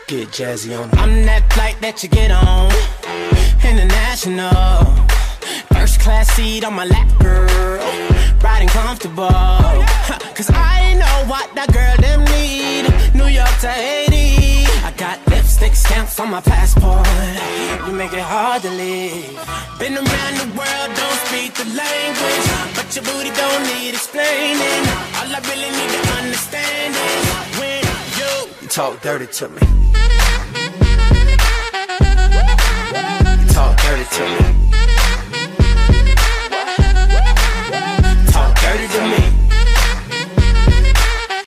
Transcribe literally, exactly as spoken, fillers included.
Get jazzy on it. I'm that flight that you get on, international. First class seat on my lap, girl, riding comfortable. Cause I know what that girl them need. New York to Haiti, I got lipstick stamps on my passport. You make it hard to leave. Been around the world, don't speak the language, but your booty don't need explaining. All I really need to understand is when you, You talk dirty to me. You talk dirty to me.